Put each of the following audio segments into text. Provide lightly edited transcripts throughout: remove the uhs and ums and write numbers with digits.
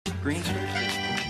Green screen.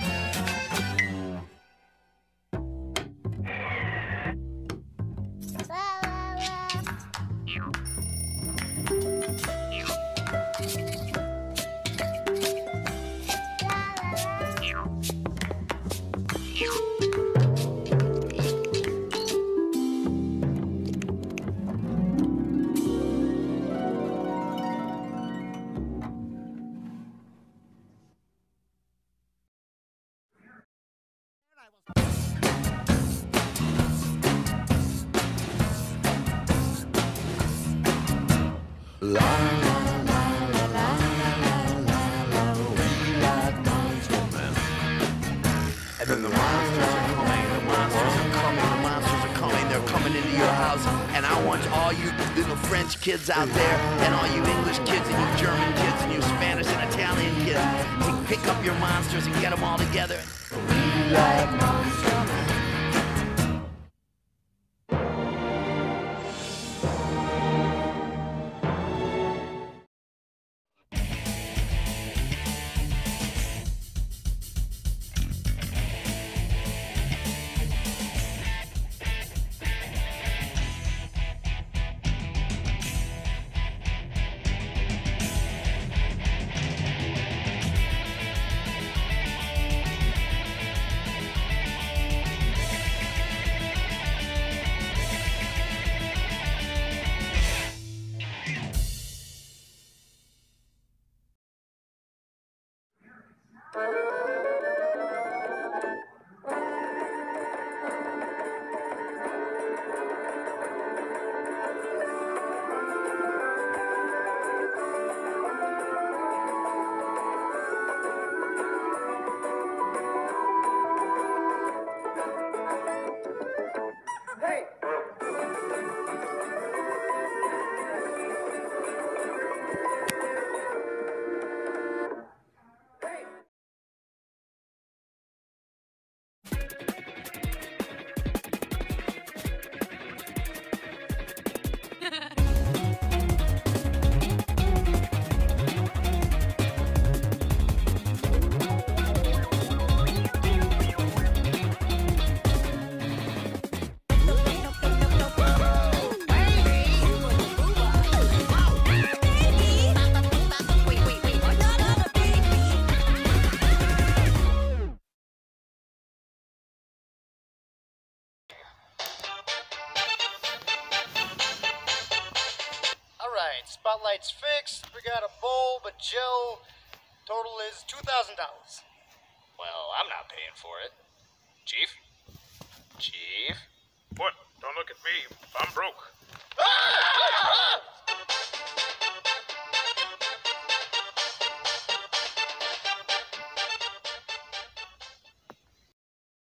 And then the monsters are coming, the monsters are coming, the monsters are coming, they're coming into your house. And I want all you little French kids out there, and all you English kids, and you German kids, and you Spanish and Italian kids, to pick up your monsters and get them all together. We like monsters. Spotlight's fixed, we got a bulb, a gel, total is $2,000. Well, I'm not paying for it. Chief? Chief? What? Don't look at me. I'm broke.